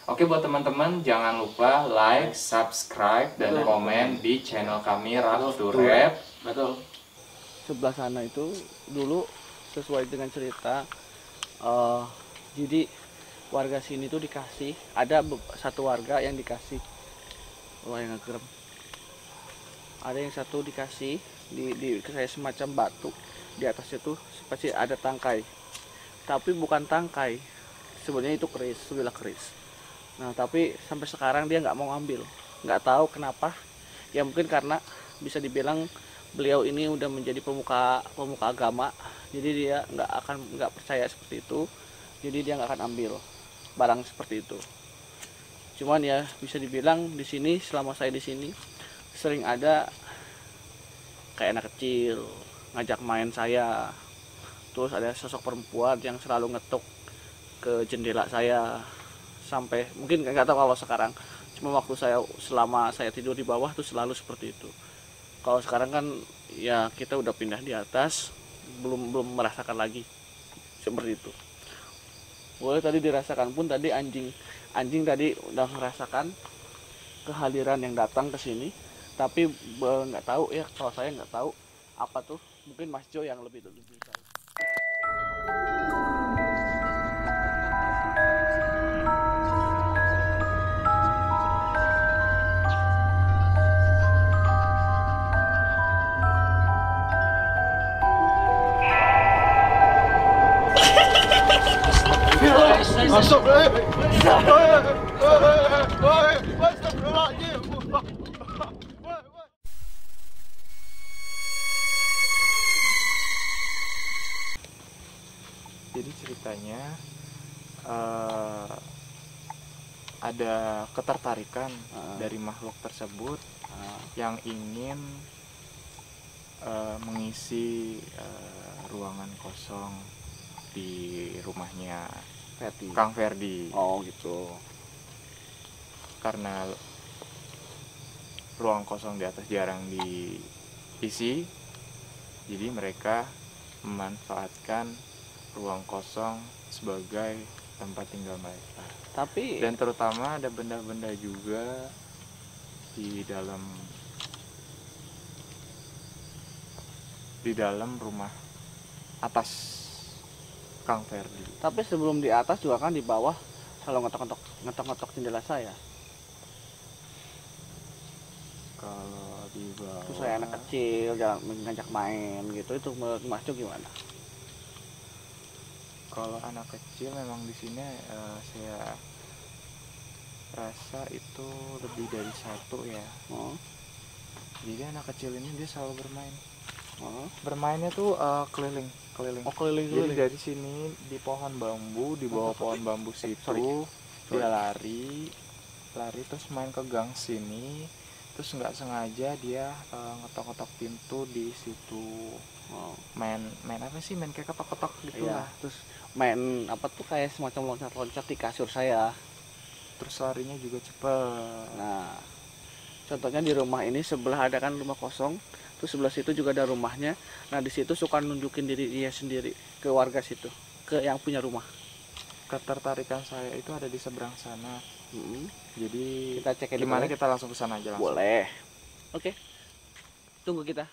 Oke, buat teman-teman jangan lupa like, subscribe, dan komen di channel kami Rap to Rap. Betul. Sebelah sana itu dulu sesuai dengan cerita, jadi warga sini tuh dikasih, ada satu warga yang dikasih, wah yang ngegerem, ada yang satu dikasih di kayak semacam batu, di atasnya tuh pasti ada tangkai, tapi bukan tangkai, sebenarnya itu keris, sebilah keris. Nah tapi sampai sekarang dia nggak mau ngambil, nggak tahu kenapa. Ya mungkin karena bisa dibilang beliau ini udah menjadi pemuka agama, jadi dia nggak percaya seperti itu, jadi dia nggak akan ambil barang seperti itu. Cuman ya bisa dibilang di sini selama saya di sini sering ada kayak anak kecil ngajak main saya, terus ada sosok perempuan yang selalu ngetuk ke jendela saya, sampai mungkin nggak tahu kalau sekarang, cuma waktu selama saya tidur di bawah tuh selalu seperti itu. Kalau sekarang kan ya kita udah pindah di atas, belum merasakan lagi seperti itu. Boleh tadi dirasakan pun, tadi anjing tadi udah merasakan kehadiran yang datang ke sini, tapi nggak tahu ya, kalau saya nggak tahu apa tuh, mungkin Mas Jo yang lebih tahu. Jadi ceritanya ada ketertarikan dari makhluk tersebut yang ingin mengisi ruangan kosong di rumahnya Kang Ferdi. Oh gitu. Karena ruang kosong di atas jarang diisi, jadi mereka memanfaatkan ruang kosong sebagai tempat tinggal mereka. Tapi dan terutama ada benda-benda juga di dalam rumah atas Kang Ferdi. Tapi sebelum di atas juga kan di bawah selalu ngetok-ngetok jendela saya. Kalau di bawah, Terus saya anak kecil jalan ngajak main gitu, itu menurut Mas Jo gimana? kalau anak kecil memang di sini saya rasa itu lebih dari satu ya. Jadi anak kecil ini dia selalu bermain. Bermainnya tuh keliling. Oh keliling. Jadi dari sini di pohon bambu, di bawah pohon bambu situ dia lari terus main ke gang sini, terus nggak sengaja dia ngetok-ngetok pintu di situ. Main apa sih, main kayak ketok-ketok gitu iya, lah. terus main apa tuh kayak semacam loncat-loncat di kasur saya. Terus larinya juga cepet. Nah contohnya di rumah ini sebelah ada kan rumah kosong, terus sebelah situ juga ada rumahnya. Nah di situ suka nunjukin diri dia sendiri ke warga situ, ke yang punya rumah. Ketertarikan saya itu ada di seberang sana. Jadi Kita cek gimana, kita langsung ke sana aja langsung. Boleh. Oke. Tunggu kita.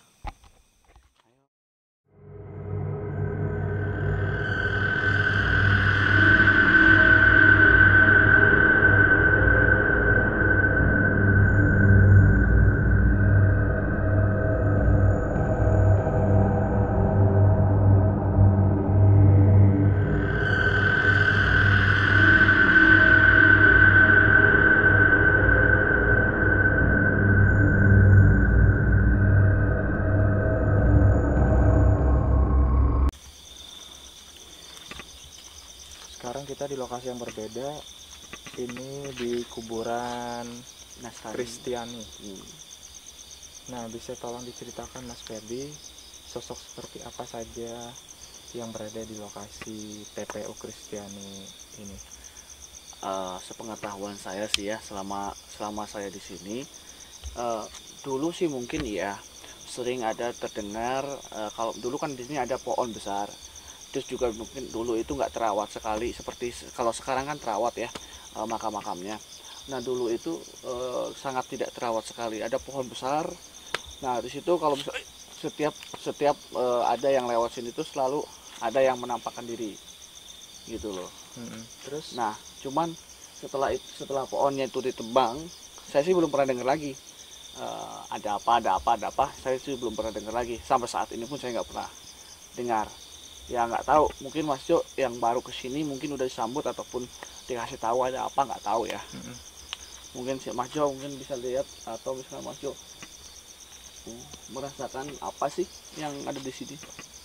Sekarang kita di lokasi yang berbeda. Ini di kuburan Kristiani. Nah, bisa tolong diceritakan Mas Ferdi, sosok seperti apa saja yang berada di lokasi TPU Kristiani ini? Sepengetahuan saya sih ya, selama saya di sini, dulu sih mungkin ya sering ada terdengar, kalau dulu kan di sini ada pohon besar. Terus juga mungkin dulu itu nggak terawat sekali seperti kalau sekarang kan terawat ya. makam-makamnya. Nah dulu itu sangat tidak terawat sekali, ada pohon besar. Nah di situ kalau misalnya setiap ada yang lewat sini tuh selalu ada yang menampakkan diri gitu loh. Terus nah cuman setelah pohonnya itu ditebang, saya sih belum pernah dengar lagi ada apa, saya sih belum pernah dengar lagi. Sampai saat ini pun saya nggak pernah dengar. Ya nggak tahu, mungkin Mas Jo yang baru kesini mungkin udah disambut ataupun dikasih tahu ada apa, nggak tahu ya. Mungkin si Mas Jo mungkin bisa lihat, atau misalnya Mas Jo merasakan apa sih yang ada di sini.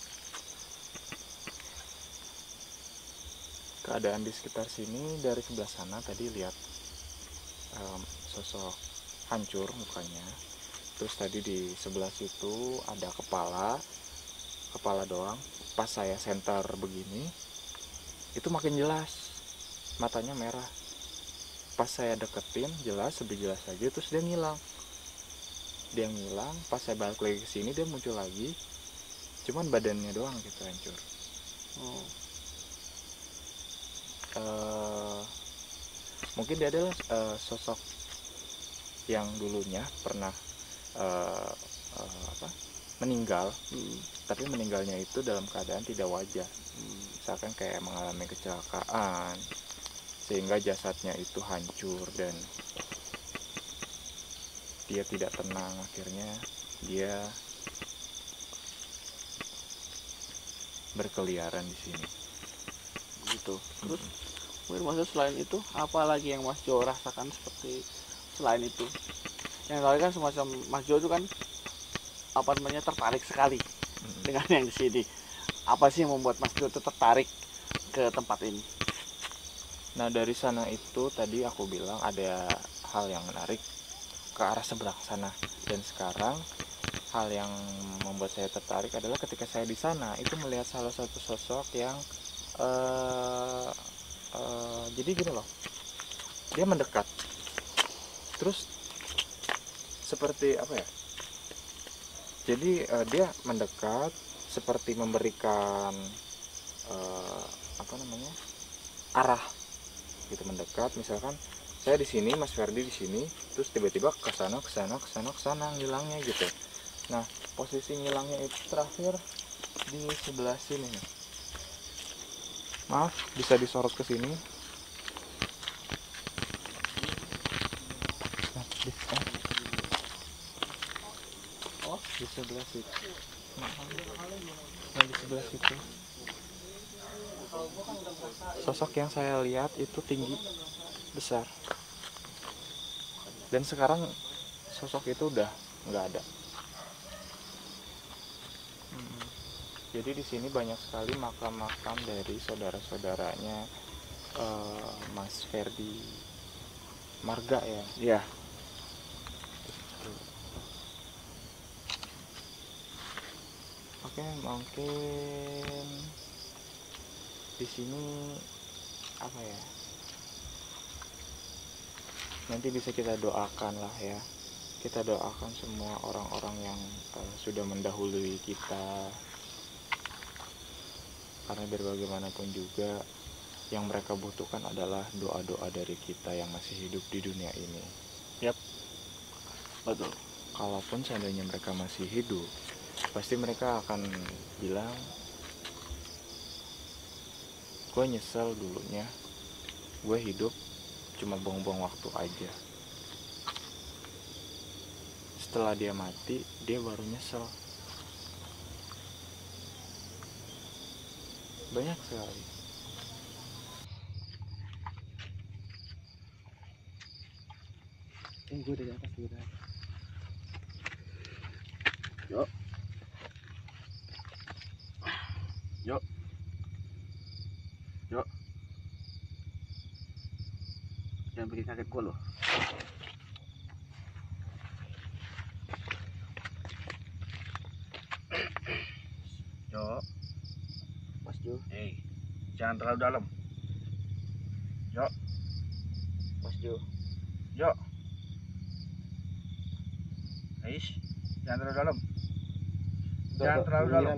keadaan di sekitar sini, dari sebelah sana tadi lihat sosok hancur mukanya. Terus tadi di sebelah situ ada kepala doang. Pas saya center begini, itu makin jelas, matanya merah. Pas saya deketin, jelas, lebih jelas lagi. Terus dia ngilang. Pas saya balik lagi ke sini, dia muncul lagi, cuman badannya doang gitu hancur. Mungkin dia adalah sosok yang dulunya pernah meninggal, tapi meninggalnya itu dalam keadaan tidak wajar. Misalkan kayak mengalami kecelakaan sehingga jasadnya itu hancur dan dia tidak tenang, akhirnya dia berkeliaran di sini gitu. Terus mungkin maksud selain itu apa lagi yang Mas Jo rasakan seperti selain itu? Yang kali kan semacam Mas Jo itu kan apa namanya tertarik sekali dengan yang di sini. Apa sih yang membuat Mas Jo itu tertarik ke tempat ini? Nah dari sana itu tadi aku bilang ada hal yang menarik ke arah seberang sana, dan sekarang hal yang membuat saya tertarik adalah ketika saya di sana itu melihat salah satu sosok yang jadi gini loh, dia mendekat, terus seperti apa ya, jadi dia mendekat seperti memberikan arah gitu, mendekat. Misalkan saya di sini, Mas Ferdi di sini, terus tiba-tiba ke sana ngilangnya gitu. Nah posisi ngilangnya itu terakhir di sebelah sini nih. Maaf, bisa disorot ke sini. Di sebelah situ. Di sebelah situ. Sosok yang saya lihat itu tinggi, besar. Dan sekarang sosok itu udah nggak ada. Jadi di sini banyak sekali makam-makam dari saudara-saudaranya Mas Ferdi Marga ya. Iya. Oke, mungkin di sini apa ya? Nanti bisa kita doakan lah ya. Kita doakan semua orang-orang yang sudah mendahului kita. Karena biar bagaimanapun juga yang mereka butuhkan adalah doa-doa dari kita yang masih hidup di dunia ini. Yap. Betul. Kalaupun seandainya mereka masih hidup, pasti mereka akan bilang, gue nyesel dulunya, gue hidup cuma buang-buang waktu aja. Setelah dia mati, dia baru nyesel. Banyak sekali. Gue dari atas udah. Yuk. Yuk. Yuk. Jangan bikin kaget gue loh. Yuk. Mas Jo. Jangan terlalu dalam. Yuk. Mas Jo. Yuk. Jangan terlalu dalam. Jangan terlalu dalam.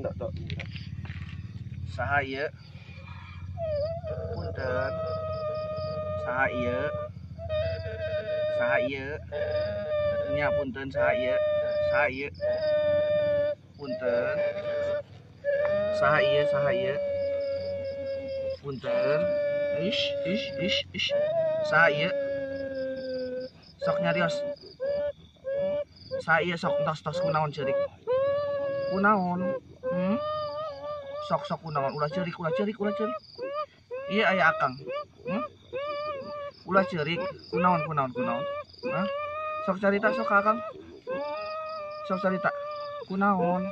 Sahaya. Punten. Saha ieu? Saha ieu? Nya punten saha ieu? Saha ieu? Punten. Saha ieu? Saha ieu? Punten. Ish. Saha ieu? Sok nyarios. Saha ieu sok tos kunaon ceurik? Kunaon? Sok kunaon? Ulah ceurik. Ieu aya akang. Ulah ceurik. Kunaon? Hah? Sok carita sok ka akang. Sok carita. Kunaon?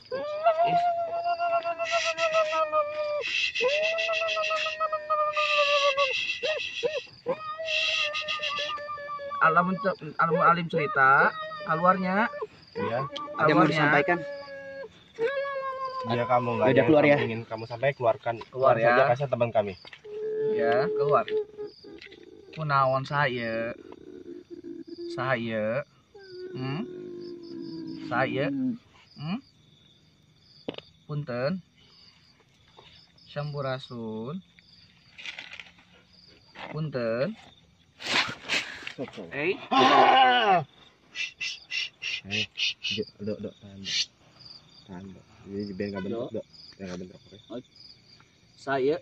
Alamun alim cerita keluarnya. Iya. Ada yang mau disampaikan? Dia kamu nggak ada keluar ya. Ingin kamu sampaikan keluar Ya. saja kasih teman kami. Ya keluar. Kunaon saya? Saya. Saya. Punten. Sampurasun. Punten. Dok, tahan, Dok. Ini biar nggak bentrok, Dok. Biar nggak bentrok, oke? Saya.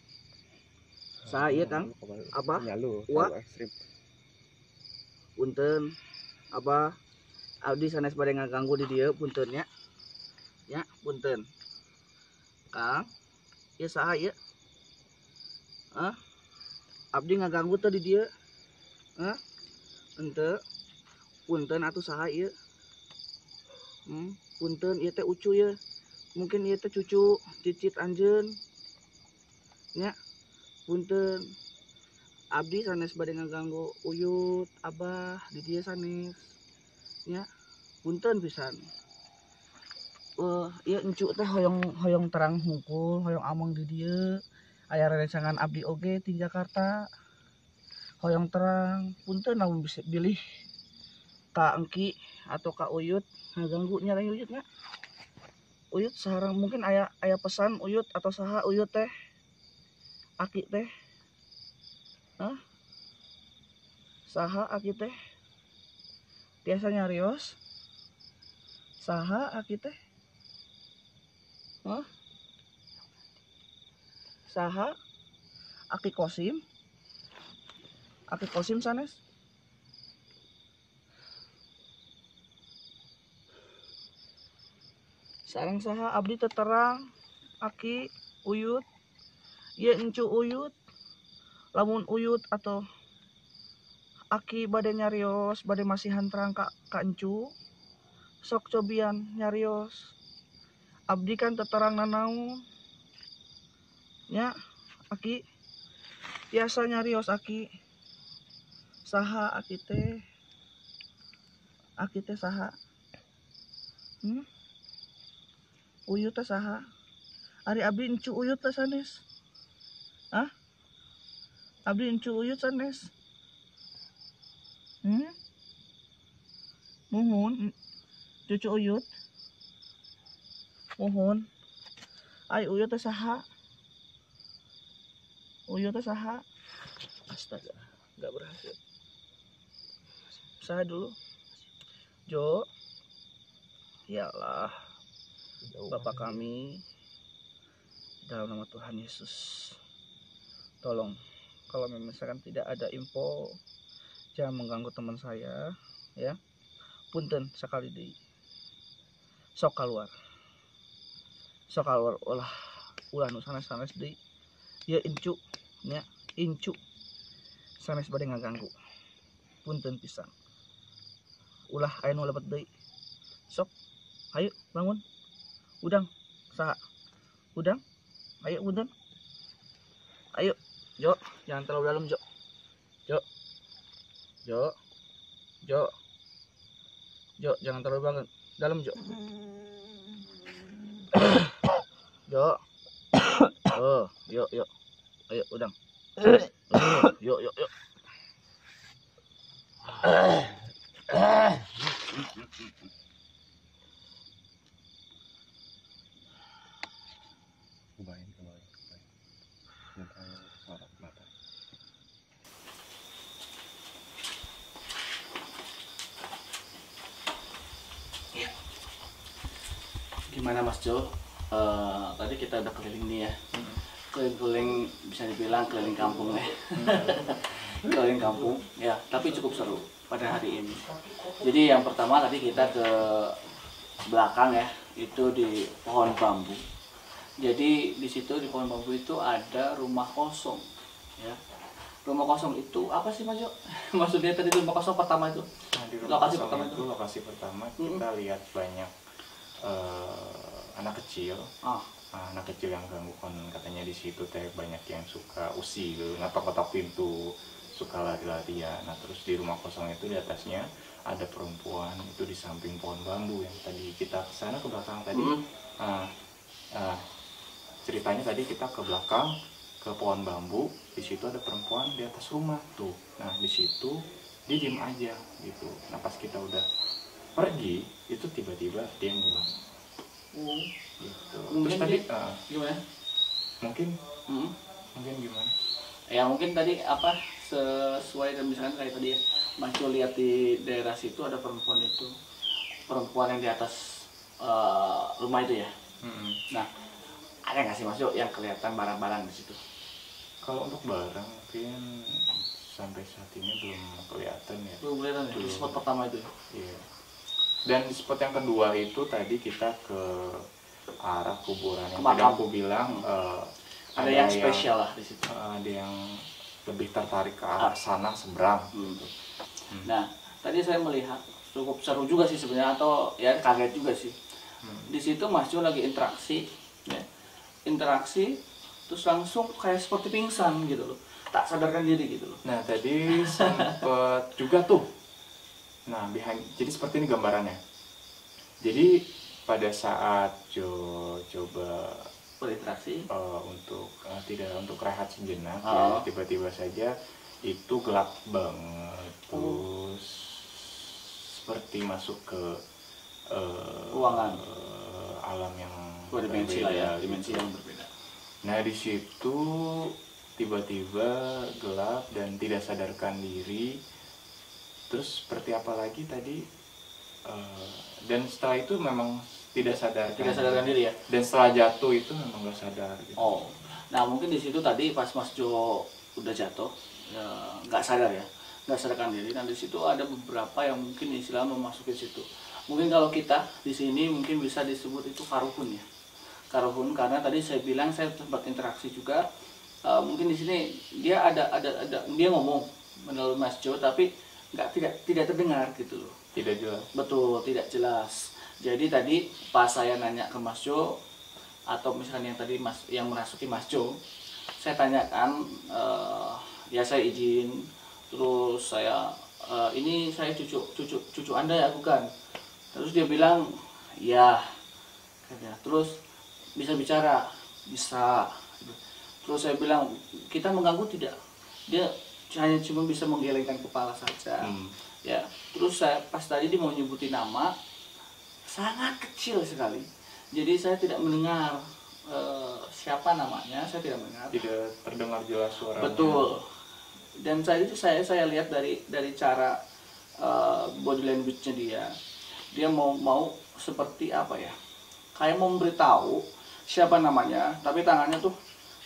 Kang. Apa? Wah. Ekstrim. Punten. Apa? Abdi sanes bade ngaganggu di dieu puntennya. Ya, punten. Kang. Ieu saha ieu? Abdi ngaganggu teh di dieu. Henteu. Punten atuh saha ieu? Punten ieu teh ucu ya. Mungkin ieu teh cucu cicit anjeun. Nya. Punten. Abdi sanes bade ngaganggu uyut, abah di dieu sanes. Nya. Punten pisan. Ieu encu teh hoyong terang hungkul, hoyong among di dieu. Aya rerencangan abdi oge ti Jakarta. Hoyong terang, punten namun bisa pilih ka engki atau ka uyut ngaganggu nyarang uyut nya. Uyut sareng mungkin aya pesan uyut atau saha uyut teh. Aki teh. Saha aki teh? Tiasa nyarios. Saha aki teh? Saha? Aki Kosim? Aki Kosim sanes? Sareng saha abdi teterang aki uyut. Ieu encu uyut. Lamun uyut atau aki bade nyarios, bade masihan terang ka encu. Sok cobian nyarios. Abdi kan teterang nanaon. Nya aki biasa nyarios aki. Saha aki teh? Aki teh saha? Uyut teh saha? Ari abdi encu uyut teh sanes. Abdi encu uyut sanes. Muhun cucu uyut. Muhun. Ai uyut teh saha? Uyut teh saha? Astaga, enggak berhasil. Saha dulu? Jo. Yalah. Bapak kami dalam nama Tuhan Yesus. Tolong kalau misalkan tidak ada info jangan mengganggu teman saya ya. Punten sekali deui. Sok keluar ulah nu sanes deui. Ieu incu nya, incu sanes bade ngaganggu. Punten pisan. Ulah aya nu lebet deui. Sok ayo bangun. Udang saha? Udang? Ayo punten. Ayo, Jo, jangan terlalu dalam, Jo. Jo, jangan terlalu banget dalam, Jo. Jo. Yuk. Ayo, udang. Yuk. Kembali. Yang sorot mata. gimana Mas Jo? Tadi kita udah keliling nih ya. Keliling bisa dibilang keliling kampung ya. Keliling kampung ya, tapi cukup seru pada hari ini. Jadi yang pertama tadi kita ke belakang ya, itu di pohon bambu. Jadi di situ di pohon bambu itu ada rumah kosong ya. Rumah kosong itu apa sih Mas Jo? Maksudnya tadi rumah kosong pertama itu? Nah, di rumah Lokasi kosong pertama itu, itu? lokasi pertama kita lihat banyak anak kecil. Anak kecil yang ganggu, katanya di situ teh banyak yang suka usil, ngetok-ngetok pintu, suka lari-larian. Nah terus di rumah kosong itu di atasnya ada perempuan, itu di samping pohon bambu yang tadi kita kesana ke belakang tadi. Ceritanya tadi kita ke belakang ke pohon bambu, di situ ada perempuan di atas rumah tuh. Nah di situ dia diem aja gitu. Nah pas kita udah pergi itu tiba-tiba dia ngilang. Gitu. Terus tadi gimana? Mungkin gimana? Ya mungkin tadi apa sesuai dan misalkan kayak tadi ya, Mas Jo lihat di daerah situ ada perempuan yang di atas rumah itu ya. Nah ada nggak sih Mas Jo yang kelihatan barang-barang di situ? Kalau untuk barang mungkin sampai saat ini belum kelihatan ya. Belum kelihatan ya. Di spot pertama itu. Iya. Dan di spot yang kedua itu tadi kita ke arah kuburan yang tadi aku bilang ada yang spesial lah di situ. Ada yang lebih tertarik ke arah sana seberang. Gitu. Nah tadi saya melihat cukup seru juga sih sebenarnya, atau ya kaget juga sih. Di situ Mas Jo lagi interaksi, ya. Interaksi terus langsung kayak seperti pingsan gitu loh, tak sadarkan diri gitu loh. Nah tadi sempet juga tuh. Nah, jadi seperti ini gambarannya. Jadi pada saat Jo coba berinteraksi untuk rehat sejenak, ya, tiba-tiba saja itu gelap banget, terus seperti masuk ke ruangan alam yang dimensi berbeda, dimensi yang berbeda. Nah di situ tiba-tiba gelap dan tidak sadarkan diri. Terus seperti apa lagi tadi, dan setelah itu memang tidak sadarkan diri ya. Dan setelah jatuh itu memang nggak sadar gitu. Nah mungkin di situ tadi pas Mas Jo udah jatuh nggak sadar ya, nggak sadarkan diri. Dan di situ ada beberapa yang mungkin istilah memasuki situ. Mungkin kalau kita di sini mungkin bisa disebut itu karuhun ya, karuhun, karena tadi saya bilang saya sempat interaksi juga. Mungkin di sini dia ada dia ngomong menurut Mas Jo, tapi tidak terdengar gitu loh. Tidak jelas. Betul, tidak jelas. Jadi tadi pas saya nanya ke Mas Jo, atau misalnya yang tadi yang merasuki Mas Jo, saya tanyakan, ya saya izin, terus saya ini saya cucu Anda ya bukan? Terus dia bilang ya, terus bisa bicara, bisa. Terus saya bilang kita mengganggu tidak? Dia hanya cuma bisa menggelengkan kepala saja. Ya, terus saya pas tadi dia mau nyebutin nama sangat kecil sekali, jadi saya tidak mendengar siapa namanya, saya tidak mendengar, tidak terdengar jelas suaranya. Betul. Dan saya lihat dari cara body language-nya dia mau seperti apa ya, kayak mau memberitahu siapa namanya, tapi tangannya tuh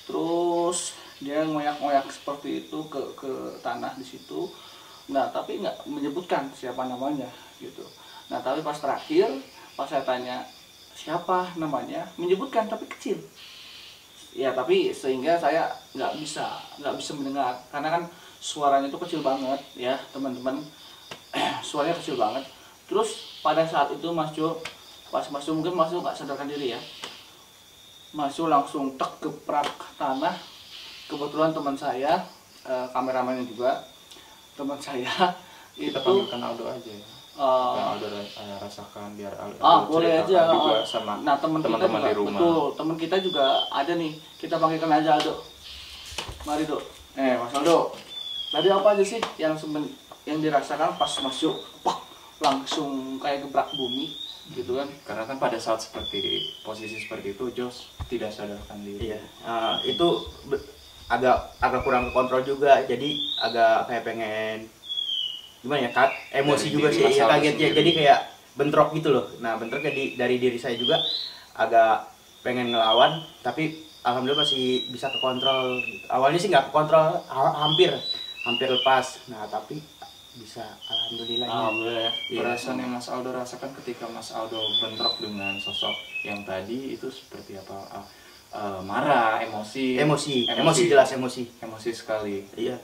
terus dia ngoyak-ngoyak seperti itu ke tanah di situ. Nah tapi nggak menyebutkan siapa namanya gitu. Nah tapi pas terakhir pas saya tanya siapa namanya, menyebutkan tapi kecil ya, tapi sehingga saya nggak bisa mendengar karena kan suaranya itu kecil banget ya teman-teman. Suaranya kecil banget. Terus pada saat itu Mas Jo mungkin Mas Jo nggak sadarkan diri ya, Mas Jo langsung gebrak tanah. Kebetulan teman saya kameramennya juga teman saya kita itu panggilkan Aldo aja ya. Aldo rasakan biar Aldo boleh aja juga sama teman-teman di rumah. Betul, teman kita juga ada nih, kita panggilkan aja Aldo. Mari Dok. Mas Aldo, tadi apa aja sih yang dirasakan pas Mas Jo langsung kayak gebrak bumi gitu kan? Karena kan pada saat posisi seperti itu Jos tidak sadarkan diri. Iya, itu agak kurang kontrol juga, jadi agak kayak pengen gimana ya, emosi juga sih ya, kaget ya, jadi kayak bentrok gitu loh. Nah bentroknya dari diri saya juga agak pengen ngelawan, tapi alhamdulillah masih bisa kekontrol. Awalnya sih nggak kekontrol, hampir lepas. Nah tapi bisa, alhamdulillahnya. Alhamdulillah ya. Iya. Perasaan yang Mas Aldo rasakan ketika Mas Aldo bentrok dengan sosok yang tadi itu seperti apa? Marah, emosi jelas emosi sekali. iya.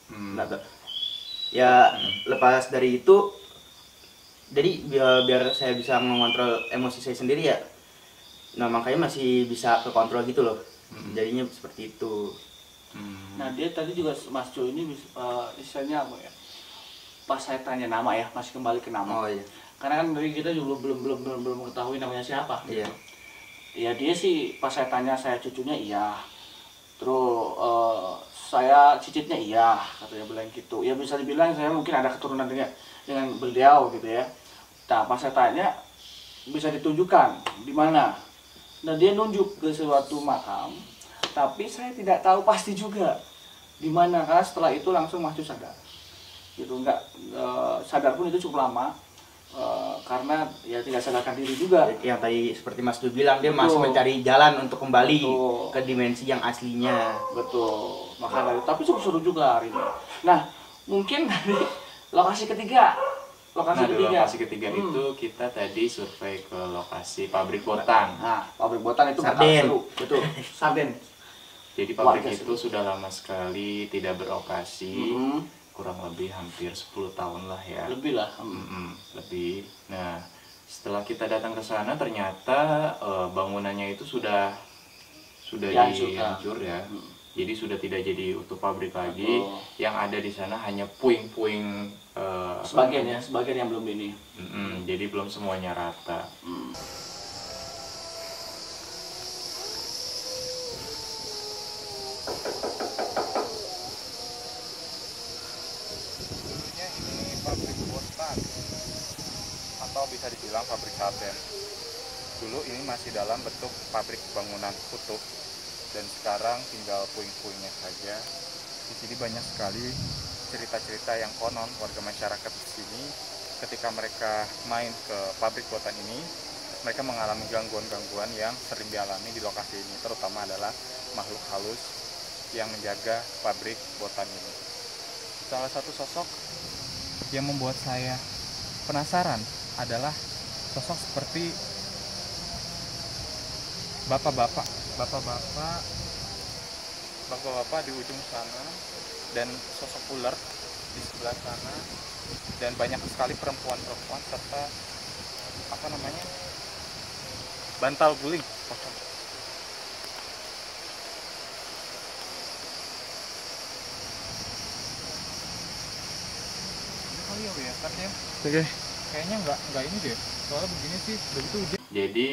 Ya lepas dari itu, jadi biar saya bisa mengontrol emosi saya sendiri ya, nah makanya masih bisa kekontrol gitu loh. Jadinya seperti itu. Nah dia tadi juga Mas Jo ini istilahnya apa ya, pas saya tanya nama ya, masih kembali ke nama. Oh iya. Karena kan dari kita juga belum mengetahui namanya siapa. Iya. Ya dia sih pas saya tanya saya cucunya iya, terus saya cicitnya iya, katanya bilang gitu. Ya bisa dibilang saya mungkin ada keturunan dengan beliau gitu ya. Nah pas saya tanya bisa ditunjukkan di mana. Nah dia nunjuk ke suatu makam, tapi saya tidak tahu pasti juga di mana, karena setelah itu langsung Mas Jo sadar. Gitu, nggak sadar pun itu cukup lama, karena ya tidak sadarkan diri juga. Yang tadi seperti Mas Du bilang, dia Betul. masih mencari jalan untuk kembali Betul. ke dimensi yang aslinya. Betul, makanya tapi cukup seru juga hari ini. Nah mungkin dari lokasi ketiga. Di lokasi ketiga itu kita tadi survei ke lokasi pabrik botan. Nah, pabrik botan itu Sarden. seru, betul. Sarden. Jadi pabrik Warga itu sudah lama sekali tidak beroperasi, kurang lebih hampir 10 tahun lah ya. Lebih lah. Lebih. Nah, setelah kita datang ke sana ternyata bangunannya itu sudah dihancur ya. Jadi sudah tidak jadi utuh pabrik lagi. Yang ada di sana hanya puing-puing Sebagian yang belum ini. Jadi belum semuanya rata. Dulunya ini pabrik botan atau bisa dibilang pabrik sarden. Dulu ini masih dalam bentuk pabrik bangunan kutub dan sekarang tinggal puing-puingnya saja. Di sini banyak sekali cerita-cerita yang konon warga masyarakat di sini ketika mereka main ke pabrik botan ini, mereka mengalami gangguan-gangguan yang sering dialami di lokasi ini, terutama adalah makhluk halus yang menjaga pabrik botan ini. Salah satu sosok yang membuat saya penasaran adalah sosok seperti bapak-bapak di ujung sana dan sosok ular di sebelah sana, dan banyak sekali perempuan-perempuan serta bantal guling kosong. Ini kali ya, Oke. kayaknya nggak ini deh, soalnya begini sih begitu. Jadi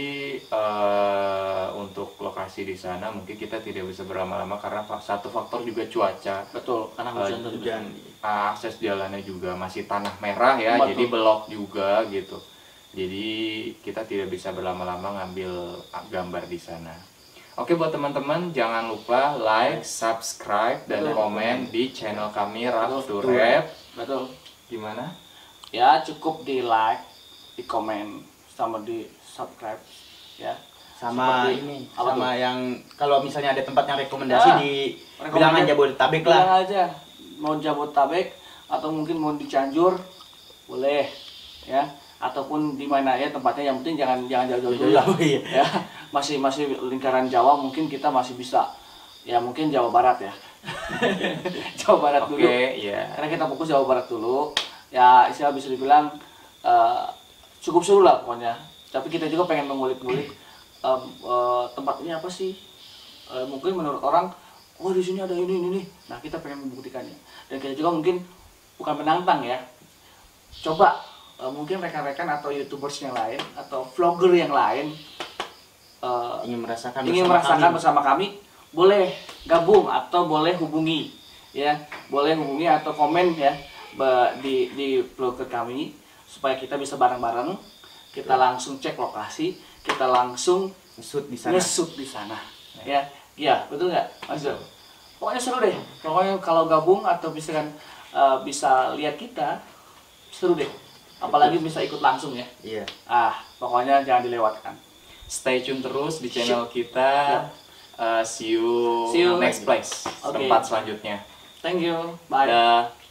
untuk lokasi di sana mungkin kita tidak bisa berlama-lama karena satu faktor juga cuaca. Betul, karena hujan. Akses jalannya juga masih tanah merah ya. Betul. Jadi belok juga gitu. Jadi kita tidak bisa berlama-lama ngambil gambar di sana. Oke, buat teman-teman jangan lupa like, subscribe dan komen di channel kami Rough to Rap. Betul. Gimana? Ya cukup di like, di komen, sama di subscribe ya. Sama Seperti ini, apa sama tuh? yang kalau misalnya ada tempat yang rekomendasi di bilang aja Jabodetabek lah. Bilang aja mau Jabodetabek atau mungkin mau di Cianjur boleh ya, ataupun di mana ya tempatnya, yang penting jangan jauh-jauh dulu lah. Ya masih lingkaran Jawa mungkin kita masih bisa ya, mungkin Jawa Barat ya. Jawa Barat dulu. Iya. Karena kita fokus Jawa Barat dulu ya, istilah bisa dibilang cukup seru lah pokoknya. Tapi kita juga pengen mengulik-ngulik tempat ini apa sih, mungkin menurut orang oh di sini ada ini. Nah kita pengen membuktikannya, dan kita juga mungkin bukan menantang ya, coba mungkin rekan-rekan atau YouTubers yang lain atau vlogger yang lain Ingin merasakan bersama kami, boleh gabung atau boleh hubungi ya, boleh hubungi atau komen ya di vlogger kami, supaya kita bisa bareng-bareng, kita langsung cek lokasi, kita langsung nge-shoot di sana. Ya, betul nggak, Mas Jo? Pokoknya seru deh. Pokoknya kalau gabung atau bisa lihat kita, seru deh. Apalagi bisa ikut langsung ya. Iya. Pokoknya jangan dilewatkan. stay tune terus di channel kita. See you See you next place, Oke. tempat selanjutnya. Thank you. Bye. Dah.